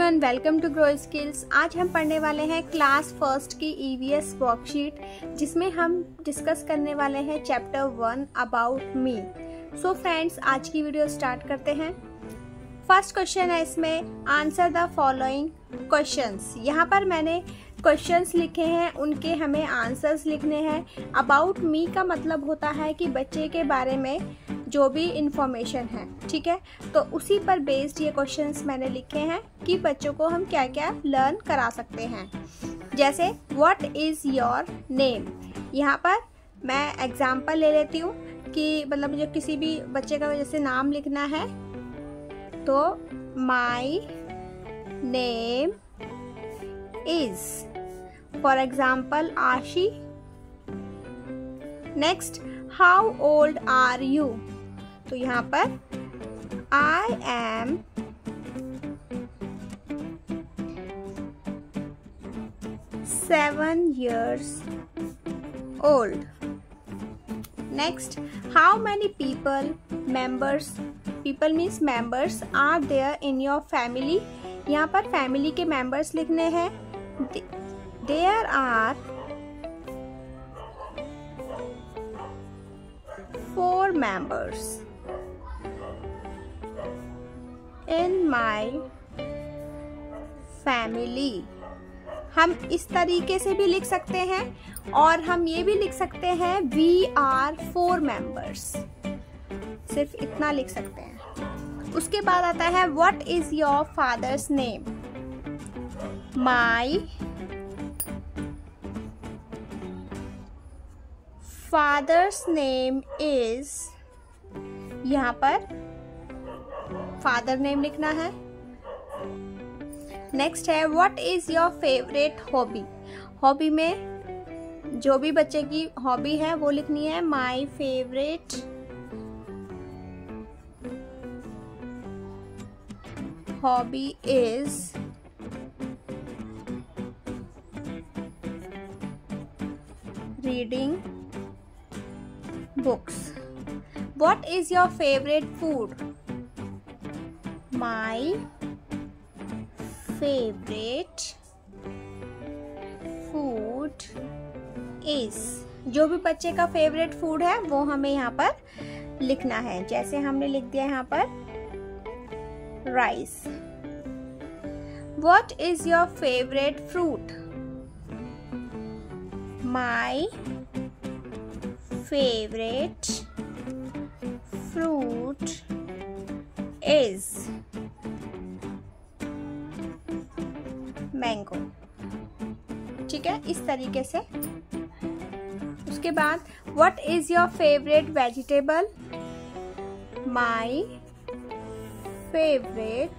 Everyone, welcome to grow skills. आज हम पढ़ने वाले हैं क्लास फर्स्ट की ईवीएस वर्कशीट, जिसमें हम डिस्कस करने वाले हैं chapter 1 about me. So friends, आज की वीडियो स्टार्ट करते हैं। फर्स्ट क्वेश्चन है इसमें, आंसर द फॉलोइंग क्वेश्चंस। यहाँ पर मैंने क्वेश्चंस लिखे हैं, उनके हमें आंसर्स लिखने हैं। अबाउट मी का मतलब होता है कि बच्चे के बारे में जो भी इंफॉर्मेशन है, ठीक है। तो उसी पर बेस्ड ये क्वेश्चंस मैंने लिखे हैं कि बच्चों को हम क्या क्या लर्न करा सकते हैं। जैसे व्हाट इज़ योर नेम। यहाँ पर मैं एग्जांपल ले लेती हूँ कि मतलब मुझे किसी भी बच्चे का जैसे नाम लिखना है, तो my name is, for example, Ashi. Next, how old are you. तो यहाँ पर I am 7 years old. Next, how many members means members are there in your family. यहाँ पर फैमिली के मेंबर्स लिखने हैं। There are 4 members in my family. हम इस तरीके से भी लिख सकते हैं और हम ये भी लिख सकते हैं we are 4 members। सिर्फ इतना लिख सकते हैं। उसके बाद आता है what is your father's name। My father's name is, यहाँ पर फादर नेम लिखना है। नेक्स्ट है what is your favourite hobby. Hobby में जो भी बच्चे की हॉबी है वो लिखनी है। My favourite hobby is reading books. What is your favourite food. My favorite food is, जो भी बच्चे का फेवरेट फूड है वो हमें यहाँ पर लिखना है। जैसे हमने लिख दिया यहाँ पर rice. What is your favorite fruit? My favorite fruit is mango. ठीक है, इस तरीके से। उसके बाद what is your favourite vegetable. My favourite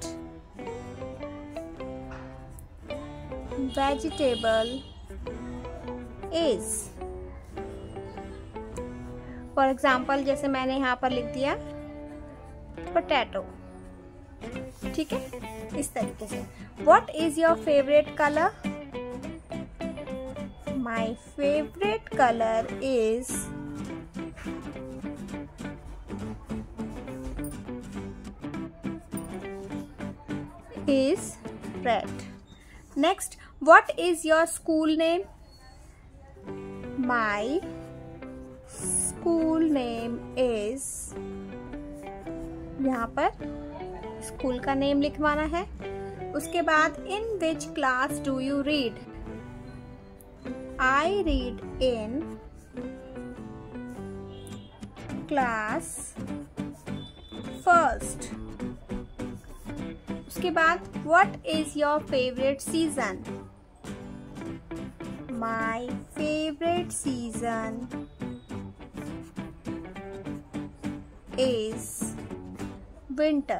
vegetable is, for example जैसे मैंने यहाँ पर लिख दिया पोटैटो। ठीक है, इस तरीके से। What is your favorite color? My favorite color is red. Next, what is your school name? My school name is, यहाँ पर स्कूल का नेम लिखवाना है। उसके बाद in which class do you read. I read in class first. उसके बाद what is your favourite season. My favourite season is winter.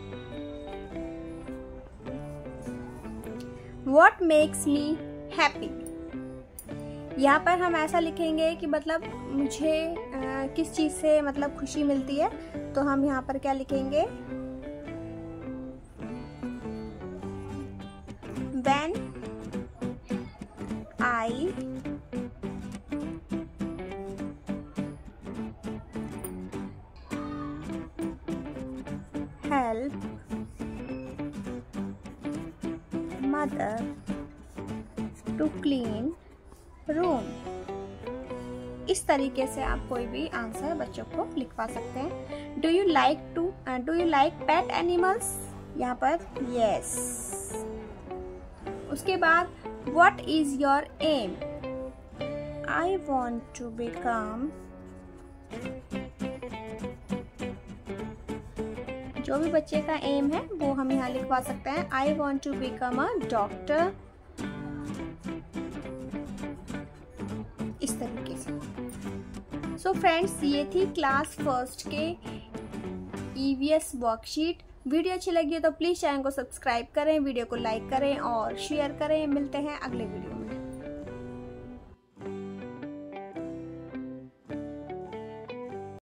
What makes me happy। यहाँ पर हम ऐसा लिखेंगे कि मतलब मुझे किस चीज से मतलब खुशी मिलती है। तो हम यहाँ पर क्या लिखेंगे, When I help mother to clean room. इस तरीके से आप कोई भी आंसर बच्चों को लिखवा सकते हैं। Do you like pet animals, यहाँ पर यस। उसके बाद what is your aim, I want to become, जो भी बच्चे का एम है वो हम यहाँ लिखवा सकते हैं। I want to become a doctor, इस तरीके से। सो फ्रेंड्स, ये थी क्लास फर्स्ट के ईवीएस वर्कशीट। वीडियो अच्छी लगी हो तो प्लीज चैनल को सब्सक्राइब करें, वीडियो को लाइक करें और शेयर करें। मिलते हैं अगले वीडियो।